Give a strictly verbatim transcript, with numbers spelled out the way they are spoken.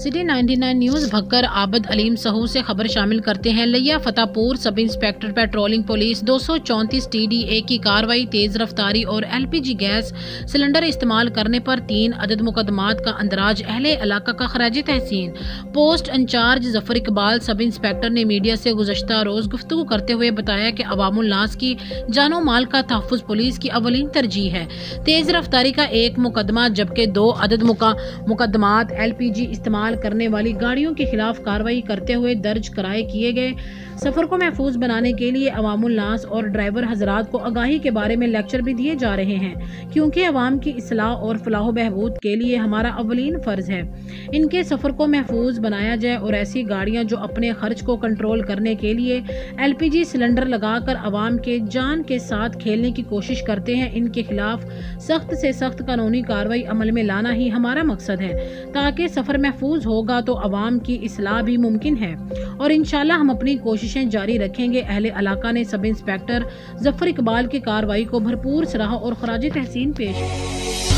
City ninety nine news Bhakkar Abid Aleem Sahu से खबर शामिल करते हैं। लिया Fatehpur sub inspector patrolling police दो सौ चौंतीस टी डी ए की कार्रवाई तेज रफ्तारी और L P G gas cylinder इस्तेमाल करने पर तीन अदद मुकदमात का अंदराज अहले इलाका का खराज तहसीन। Post incharge Zafar Iqbal sub inspector ने मीडिया से गुज़श्ता रोज गुफ्तगू करते हुए बताया कि अवामुल नास की जानो माल का तहफ़्फ़ुज़ पुलिस की अवलीन तरजीह है। तेज रफ्तारी का एक मुकदमा जबकि दो अदद मुकदमात एल पी जी इस्तेमाल करने वाली गाड़ियों के खिलाफ कार्रवाई करते हुए दर्ज कराए किए गए। सफर को महफूज बनाने के लिए अवामुल नास और ड्राइवर हजरात को आगाही के बारे में लेक्चर भी दिए जा रहे हैं, क्योंकि अवाम की इस्लाह और फलाह बहबूद के लिए हमारा अवलीन फर्ज है इनके सफर को महफूज बनाया जाए और ऐसी गाड़ियां जो अपने खर्च को कंट्रोल करने के लिए एल पी जी सिलेंडर लगाकर अवाम के जान के साथ खेलने की कोशिश करते हैं, इनके खिलाफ सख्त से सख्त कानूनी कार्रवाई अमल में लाना ही हमारा मकसद है। ताकि सफर महफूज होगा तो अवाम की इस्लाह भी मुमकिन है और इंशाल्लाह हम अपनी कोशिशें जारी रखेंगे। अहले इलाका ने सब इंस्पेक्टर जफर इकबाल की कार्रवाई को भरपूर सराहा और खराज तहसीन पेश